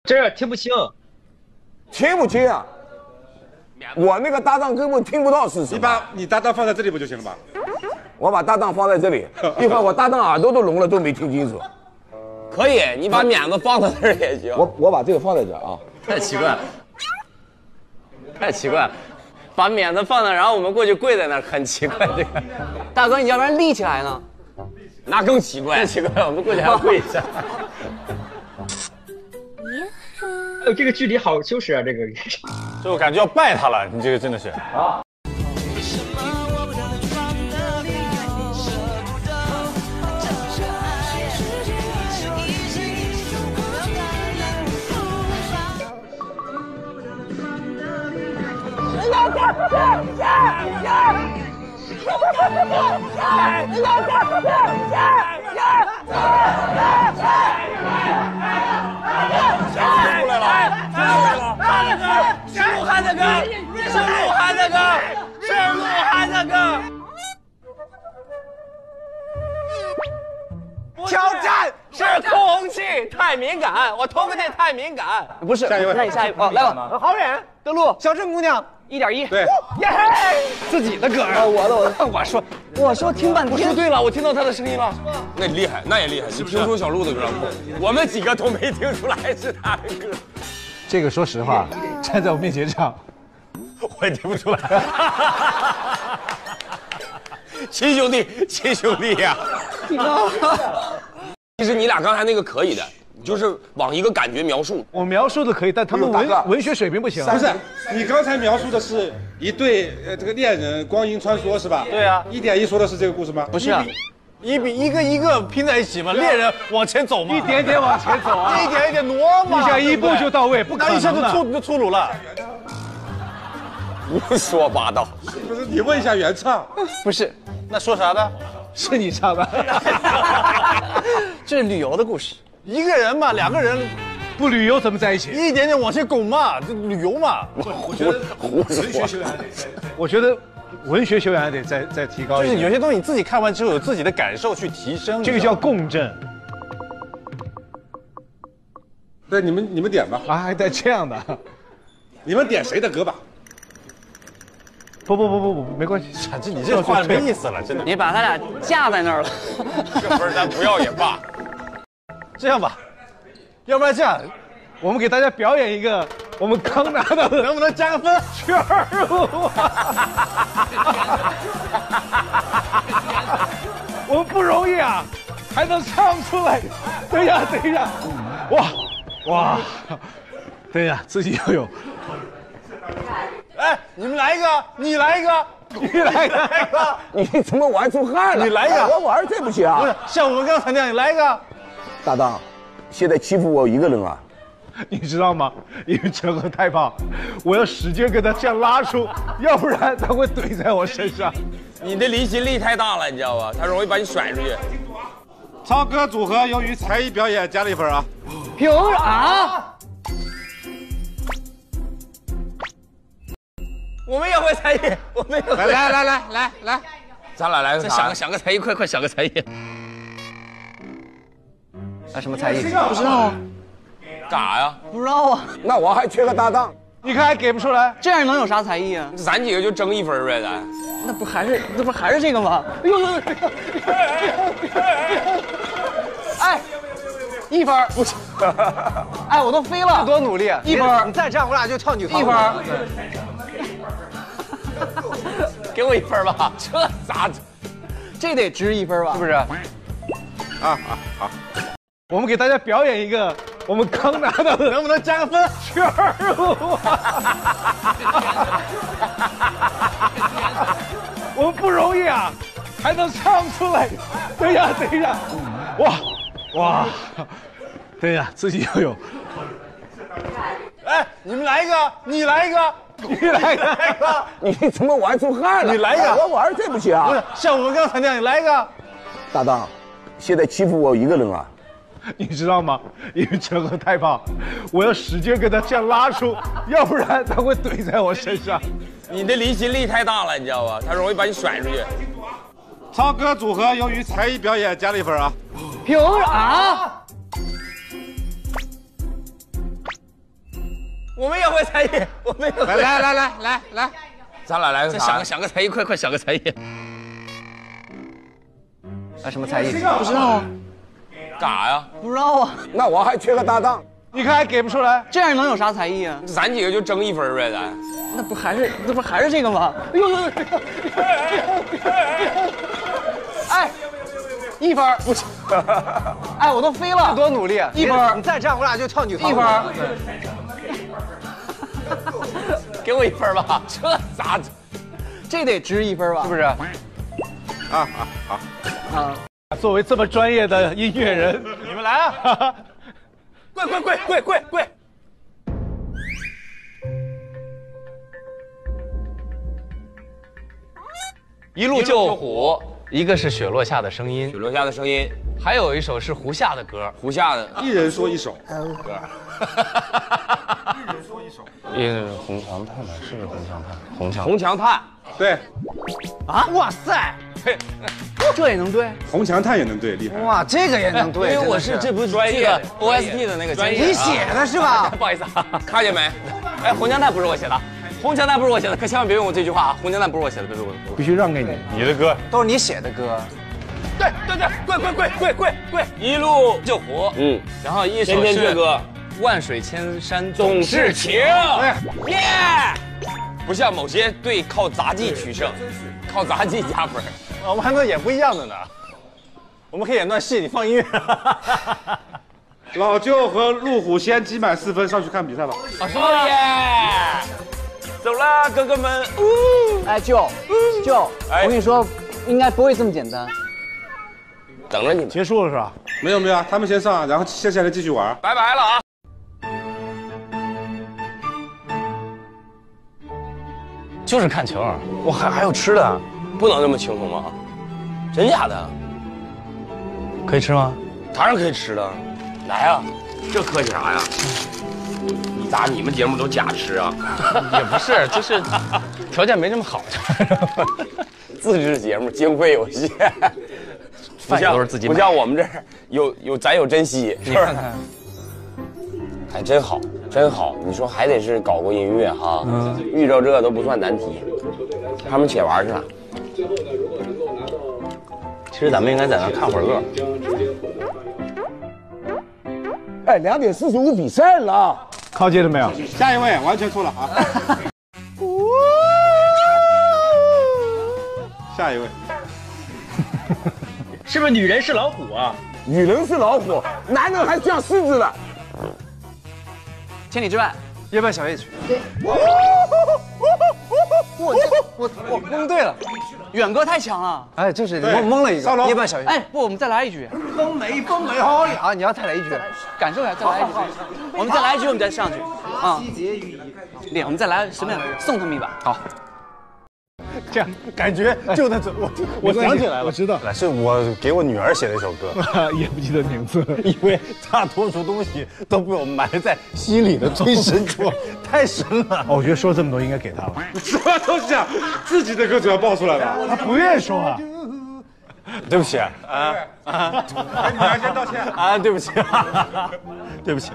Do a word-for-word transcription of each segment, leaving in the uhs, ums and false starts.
这听不清， 听不清啊？我那个搭档根本听不到是什么。 你把你搭档放在这里不就行了吗？ 我把搭档放在这里，一会儿我搭档耳朵都聋了，都没听清楚。 可以，你把免子放在那儿也行。 我我把这个放在这啊。 太奇怪了，太奇怪了，把免子放那，然后我们过去跪在那儿，很奇怪。这个大哥，你要不然立起来呢？那更奇怪，更奇怪，我们过去还要跪一下。 哎呦，这个距离好羞耻啊！这个， 这我感觉要拜他了，你这个真的是啊。 出来了，是鹿晗的歌，是鹿晗的歌，是鹿晗的歌。挑战是空气太敏感，我脱个键太敏感。不是， 下一位， 那你下一位，哦，来吧，好远，德路，小镇姑娘，一点一， 对， 耶，自己的歌啊，我的我的，我说，我说听半天，我说对了，我听到他的声音了， 那厉害，那也厉害。你听出小鹿的歌吗？我们几个都没听出来是他的歌。 这个说实话，站在我面前唱， 我也听不出来。 亲兄弟，亲兄弟呀！其实你俩刚才那个可以的，就是往一个感觉描述。 我描述的可以，但他们文文学水平不行。 不是，你刚才描述的是一对呃这个恋人光阴穿梭是吧？ 对啊， 一点一说的是这个故事吗？ 不是啊， 一比一个一个拼在一起嘛，猎人往前走嘛， 一点点往前走啊， 一点一点挪嘛， 你想一步就到位，不可能那一下就粗就粗鲁了。 胡说八道！ 不是，你问一下原唱。 不是， 那说啥的？ 是你唱的。 这是旅游的故事。 一个人嘛，两个人不旅游怎么在一起？ 一点点往前拱嘛，这旅游嘛。 我觉得文学修养得，我觉得文学修养得再再提高一点。 就是有些东西你自己看完之后有自己的感受去提升， 这个叫共振。 对，你们你们点吧。 啊，还带这样的？ 你们点谁的歌吧？ 不不不不不，没关系。 这你这话没意思了，真的。 你把他俩架在那儿了， 这分咱不要也罢。 这样吧，要不然这样， 我们给大家表演一个我们刚拿到的， 能不能加个分？ 圈舞。我们不容易啊，还能唱出来。等一下，等一下，哇哇，等一下，自己要有。 哎，你们来一个，你来一个， 你来一个， 你怎么玩出汗了？ 你来一个， 我玩这不行啊！ 不是，像我们刚才那样，你来一个。 搭档，现在欺负我一个人啊！ 你知道吗？因为陈赫太胖，我要使劲跟他这样拉出，要不然他会怼在我身上。 你的离心力太大了，你知道吧？他容易把你甩出去。 唱歌组合由于才艺表演加了一分啊。 凭啥？我们也会才艺，我们也会。 来来来来来来，咱俩来个啥？ 想个想个才艺，快快想个才艺。啊，什么才艺？ 不知道啊。干啥呀？ 不知道啊。 那我还缺个搭档。 你看还给不出来， 这样能有啥才艺啊？ 咱几个就争一分呗，咱。 那不还是那不还是这个吗？哎呦！哎，一分不是。哎，我都飞了， 多努力！ 一分， 你再这样，我俩就跳女团。 一分。给我一分吧，这咋？这得值一分吧？是不是？啊啊好。 我们给大家表演一个我们刚拿到的， 能不能加个分？ 圈舞。我们不容易啊，还能唱出来。等一下，等一下，哇哇，等一下，自己要有。 哎，你们来一个，你来一个， 你来一个， 你怎么玩出汗了？ 你来一个， 我玩这不行啊！ 不是，像我们刚才那样，你来一个。 搭档，现在欺负我一个人啊！ 你知道吗？因为陈赫太胖，我要使劲跟他这样拉出，要不然他会怼在我身上。 你的离心力太大了，你知道吧？他容易把你甩出去。 唱歌组合由于才艺表演加了一分啊。 凭啥？ 我们也会才艺，我们也会。 来来来来来来，咱俩来个啥？ 想个想个才艺，快快想个才艺。啊，什么才艺？不知道啊。 干啥呀？ 不知道啊。 那我还缺个搭档。 你看还给不出来？ 这样能有啥才艺啊？ 咱几个就争一分呗，咱。 那不还是那不还是这个吗？哎呦！哎，一分不行。哎，我都飞了， 多努力啊！ 一分。 你再这样，我俩就跳女一分。给我一分吧，这咋？这得值一分吧？是不是？啊啊好啊！ 作为这么专业的音乐人，你们来啊！ 跪跪跪跪跪跪！ 一路救虎，一个是雪落下的声音， 雪落下的声音， 还有一首是胡夏的歌， 胡夏的， 一人说一首。 歌。 一人说一首。 一个红墙炭吧，是不是红墙炭？红墙红墙炭。 对。 啊！哇塞， 这也能对？ 红墙炭也能对，厉害。 哇，这个也能对， 因为我是这不是专业 O S T 的那个专业， 你写的是吧？ 不好意思啊， 看见没？ 哎，红墙炭不是我写的。红墙炭不是我写的，可千万别用我这句话啊！红墙炭不是我写的，别别别， 必须让给你，你的歌都是你写的歌。 对对对，跪跪跪跪跪跪！一路救虎， 嗯， 然后一首天天阙歌， 万水千山总是情。耶！ Yeah! 不像某些队靠杂技取胜，靠杂技加分。 我们还能演不一样的呢。我们可以演段戏，你放音乐。 老舅和路虎先积满四分，上去看比赛吧。 哦耶！走啦，哥哥们！ 哎，舅，舅，我跟你说，应该不会这么简单。 等着你们。 结束了是吧？ 没有没有，他们先上，然后接下来继续玩。 拜拜了啊！ 就是看球，我还还有吃的， 不能这么轻松吗？真假的？ 可以吃吗？ 当然可以吃了。来啊，这客气啥呀？你咋你们节目都假吃啊？ 也不是，就是条件没这么好。 自制节目，经费有限， 饭也都是自己买不像我们这儿有有咱有珍惜，是不是？还真好，真好。你说还得是搞过音乐哈，嗯、遇着这都不算难题。他们且玩去了。 其实咱们应该在那看会儿乐。 哎，两点四十五比赛了， 靠近了没有？ 下一位完全错了啊！下一位， 是不是女人是老虎啊？ 女人是老虎，男人还像狮子呢。 千里之外， 要不要小夜曲？ 对。我我我蒙对了， 远哥太强了。 哎，就是你蒙蒙了一个。要不要小夜曲？ 哎，不，我们再来一局。 风美风美好啊！你要再来一局， 感受一下，再来一局。我们再来一局，我们再上去。啊，练，我们再来，随便送他们一把。好。 这样感觉就在这，我我想起来了， 我知道， 是我给我女儿写的一首歌， 也不记得名字， 因为大多数东西都被我埋在心里的最深处，太深了。 哦，我觉得说这么多应该给他了。 什么东西啊？自己的歌只要报出来了， 他不愿意说啊。 对不起啊啊！女儿先道歉啊！对不起，对不起。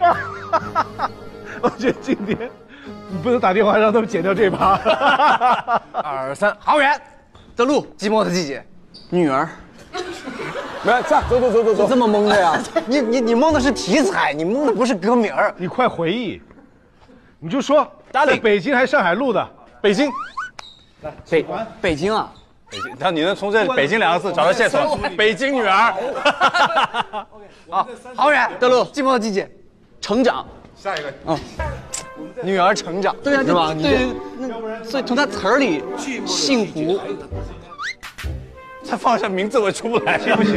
我觉得今天。你不能打电话让他们剪掉这趴。 二三，好远。 的路，寂寞的季节，女儿。 没有，这样走走走走走， 这么蒙的呀？你你你蒙的是题材，你蒙的不是歌名儿。 你快回忆，你就说在北京还是上海录的？ 北京。 北北京啊。 北京，然后你能从这“北京”两个字找到线索。北京女儿。 好，好远。的路，寂寞的季节，成长。 下一个。 嗯。女儿成长，对啊，是吧？对，那所以从他词儿里，幸福。 再放下名字我出不来，行不行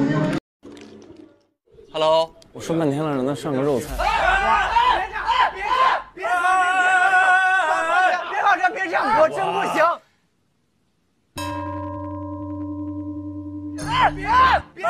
？Hello， 我说半天了，让他上个肉菜。 别别别别跑车，别这样，我真不行。别别！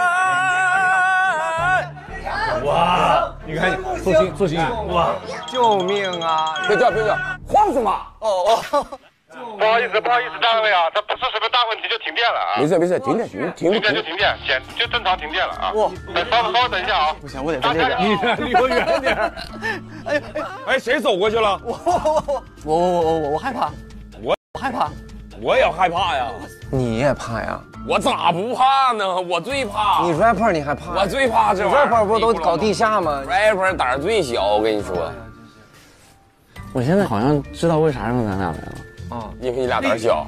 哇！你看，做心做心哇！ 救命啊！ 别叫别叫，慌什么？ 哦哦， 不好意思，不好意思，大卫啊，它不是什么大问题，就停电了啊。 没事没事，停电停停停电就停电，简就正常停电了啊。哇，稍稍微等一下啊。 不行，我得在这边。 你离我远点。 哎哎哎，谁走过去了？ 我我我我我我我我害怕， 我我害怕， 我也害怕呀。 你也怕呀？ 我咋不怕呢？我最怕。 你 rapper 你还怕？ 我最怕这玩意儿。 rapper 不都搞地下吗 ？rapper 胆儿最小，我跟你说。 我现在好像知道为啥让咱俩来了。 啊，因为你俩胆小。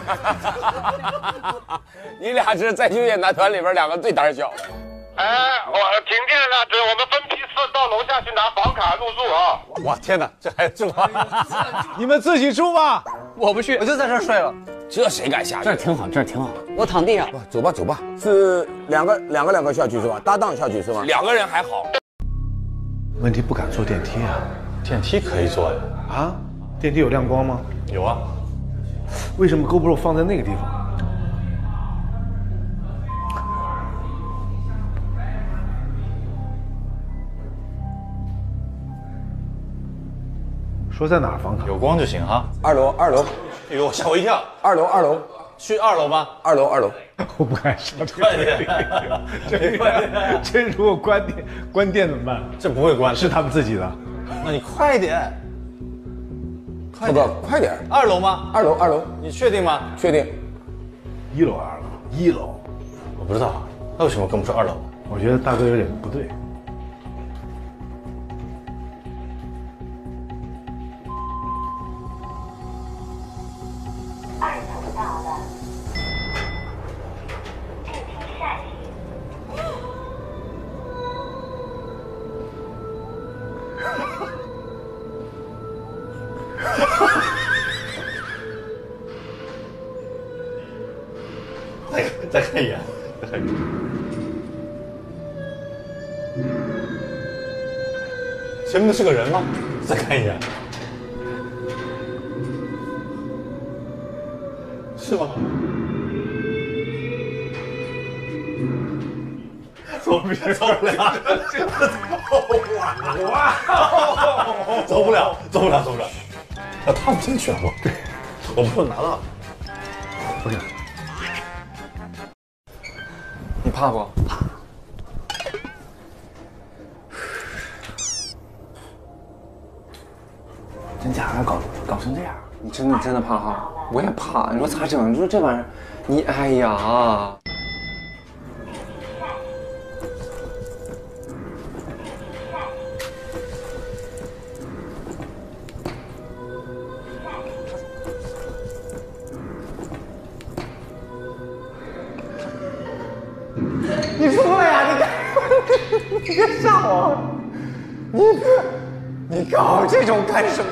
你俩是在就业男团里边两个最胆小的。 哎，我停电了，这我们分批次到楼下去拿房卡入住啊。 哇天哪，这还住啊？你们自己住吧， 我不去，我就在这儿睡了。 这谁敢下去？ 这儿挺好，这儿挺好。 我躺地上。 走吧走吧，是两个两个两个下去是吧？搭档下去是吗？两个人还好。 问题不敢坐电梯啊。 电梯可以坐呀。 啊？电梯有亮光吗？ 有啊。 为什么 GoPro 放在那个地方？说在哪儿房卡？ 有光就行哈。 二楼二楼。 哎呦，吓我一跳。 二楼二楼。 去二楼吧。 二楼二楼。 我不敢上这个电梯。这这如果关电关电怎么办？ 这不会关， 是他们自己的。 那你快点。 快点，快点！ 二楼吗？ 二楼，二楼， 你确定吗？ 确定。 一楼，二楼，一楼。 我不知道，那为什么跟我们说二楼？ 我觉得大哥有点不对。 二层到了，电梯下行。 再再看一眼，再看一眼。前面的是个人吗？再看一眼。是吗？走不了，走不了，哇！走不了，走不了，走不了。要踏不进去了，我对，我不拿到。不是。 你怕不？怕。真假的搞搞成这样？你真的真的怕哈？我也怕。你说咋整？你说这玩意儿，你哎呀！你出来呀！你你别吓我！你你搞这种干什么？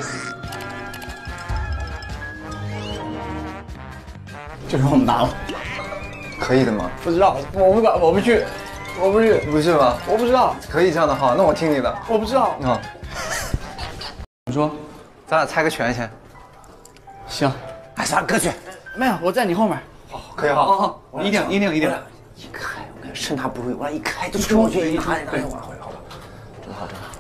就让我们拿了， 可以的吗？ 不知道，我不敢，我不去，我不去， 不是吗？ 我不知道， 可以这样的哈，那我听你的。 我不知道。 啊， 你说， 咱俩猜个拳先。 行， 哎，咱哥去。 没有，我在你后面。 好，可以哈。 好好，一定一定一定。 一开，我看趁他不注意，我俩一开就冲过去，一拿一拿就往回，好吧？真好，真好。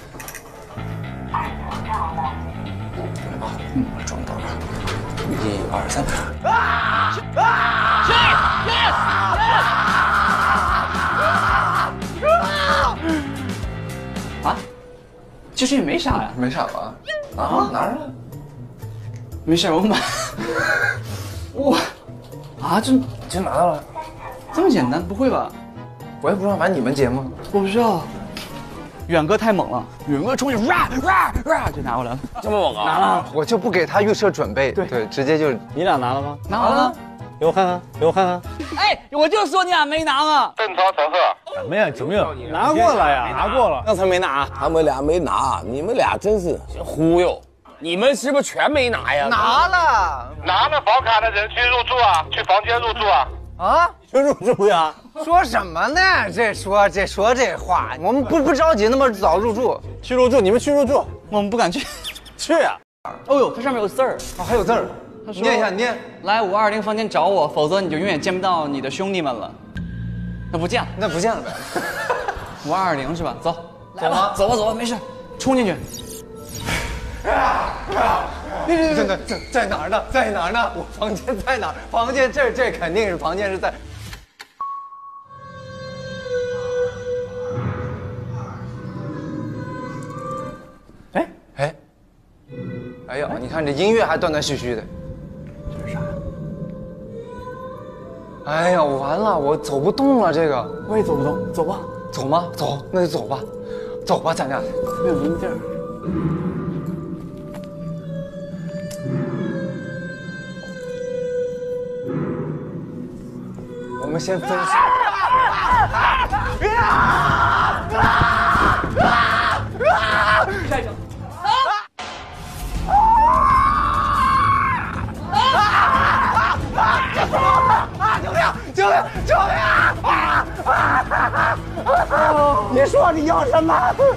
嗯，装到了。一二三。啊！啊！去！ 啊！其实也没啥呀， 没啥吧？啊？哪儿啊？ 没事，我买。哇！啊，这真拿到了？ 这么简单？不会吧？ 我也不知道，反正你们结吗？ 我不知道。远哥太猛了，远哥冲进去，哇哇哇就拿过来了。 这么猛啊！ 拿了， 我就不给他预设准备，对对，直接就你俩拿了吗？ 拿完了。 给我看看，给我看看。 哎，我就说你俩没拿嘛。 正常乘客。 什么呀？怎么有？ 拿过了呀，拿过了。 刚才没拿， 他们俩没拿，你们俩真是忽悠。你们是不是全没拿呀？ 拿了。 拿了房卡的人去入住啊，去房间入住啊。 啊？ 去入住呀？ 说什么呢？这说这说这话，我们不不着急那么早入住。 去入住，你们去入住。 我们不敢去。 去呀！ 哦呦，它上面有字儿。 啊，还有字儿。 他说念一下，念。 来五二零房间找我，否则你就永远见不到你的兄弟们了。那不见了， 那不见了呗。 五二零是吧？走，来吧，走吧走吧，没事，冲进去。 真的在在哪儿呢？在哪儿呢？我房间在哪儿？房间这这肯定是房间是在。哎哎，哎呦，你看这音乐还断断续续的，这是啥呀？哎呀，完了，我走不动了，这个我也走不动，走吧。 走吗？走，那就走吧，走吧，咱俩。 没有音镜。 我们先分析。 下一个。救命！救命！救命！啊啊！你说你要什么？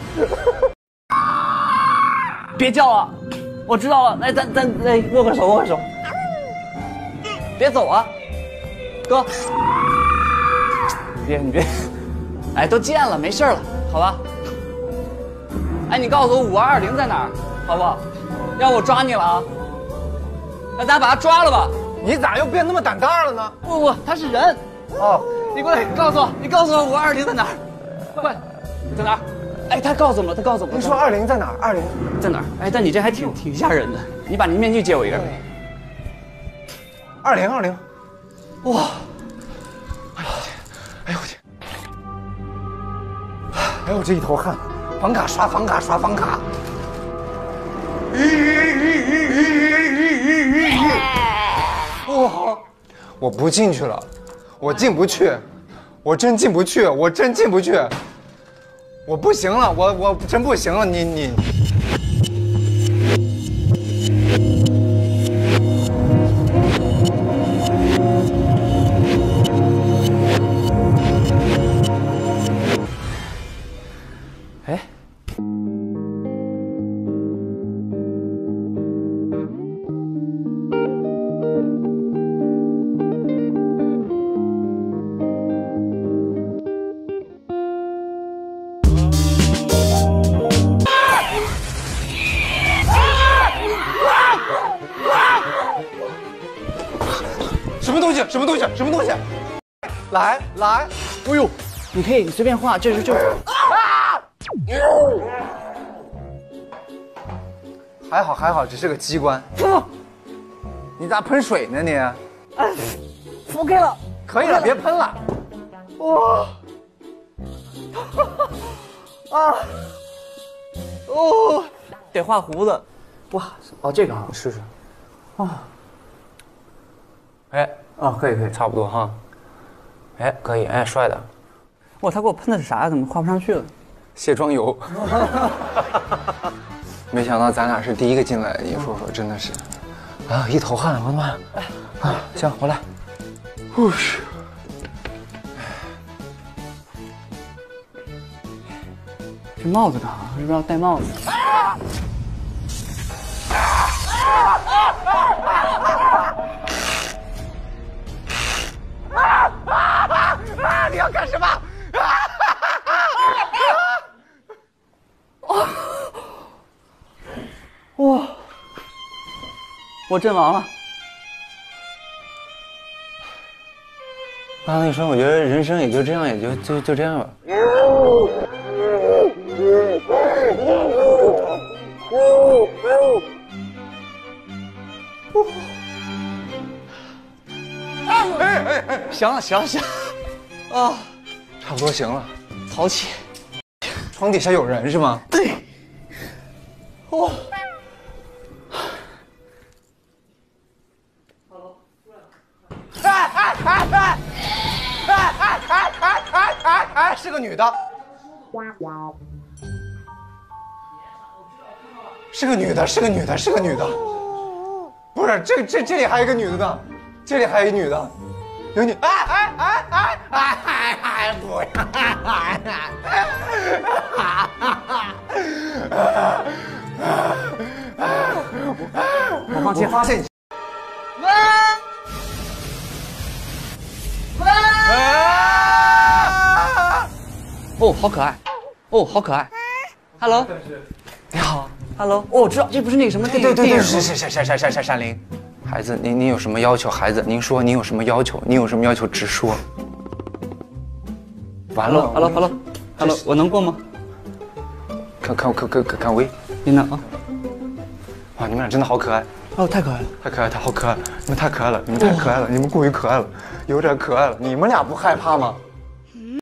别叫了，我知道了。来，咱咱来握个手，握个手。别走啊，哥！别你别，哎，都见了，没事了，好吧？哎，你告诉我五二二零在哪儿，好不好？要不我抓你了啊！那咱把他抓了吧。 你咋又变那么胆大了呢？ 不不，他是人。 哦， 你过来，告诉我，你告诉我五二零在哪儿？快，在哪儿？哎，他告诉我们了，他告诉我们了。 你说二零在哪儿？二零在哪儿？哎，但你这还挺挺吓人的。你把你面具借我一个。 二零二零，哇！哎呦我天！哎呦我天！哎呦我这一头汗，房卡刷房卡刷房卡。哇！我不进去了，我进不去，我真进不去，我真进不去，我不行了，我我真不行了，你你。 哎。 什么东西？什么东西？什么东西？来来， 哎呦，你可以随便画，这是就。 还好还好，只是个机关。你咋喷水呢你？ 哎，覆盖了， 可以了，别喷了。 哇！啊！哦，得画胡子。哇！哦，这个啊， 我试试。 啊。 哎， 哦，可以可以， 差不多哈。哎，可以，哎，帅的。 哇，他给我喷的是啥呀？怎么画不上去了？ 卸妆油。没想到咱俩是第一个进来的，你说说，真的是，啊，一头汗，我的妈呀！啊，行，我来。呼嘘。 这帽子干啥？是不是要戴帽子？ 啊！你要干什么？ 哇！我阵亡了。 刚才一说，我觉得人生也就这样，也就就就这样吧。 行了行了行了，啊， 差不多行了。 淘气。 床底下有人是吗？ 对。哇。 哎哎哎哎！哎哎哎哎哎哎哎！是个女的。是个女的，是个女的，是个女的。不是，这这这里还有一个女的呢，这里还有一个女的，有女。哎哎哎哎哎哎哎！不要！哎我放弃， 发现你。 哦，好可爱，哦，好可爱。Hello， 你好， Hello， 哦，我知道，这不是那个什么电影？ 对对对， 电影是是是是是是是闪灵。孩子，您您有什么要求？孩子，您说您有什么要求？您有什么要求直说。完了 ，Hello，Hello，Hello， 我能过吗？ 看看看看看看喂， 您呢啊？ 哇，你们俩真的好可爱。 哦，太可爱了， 太可爱，太好可爱，你们太可爱了，你们太可爱了，你们过于可爱了，有点可爱了。你们俩不害怕吗？